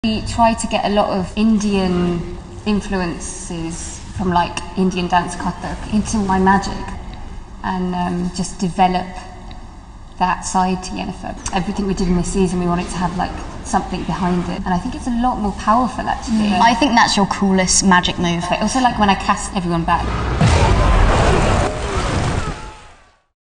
We try to get a lot of Indian influences from like Indian dance Kathak into my magic and just develop that side to Yennefer. Everything we did in this season, we wanted to have like something behind it, and I think it's a lot more powerful actually. I think that's your coolest magic move. But also like when I cast everyone back.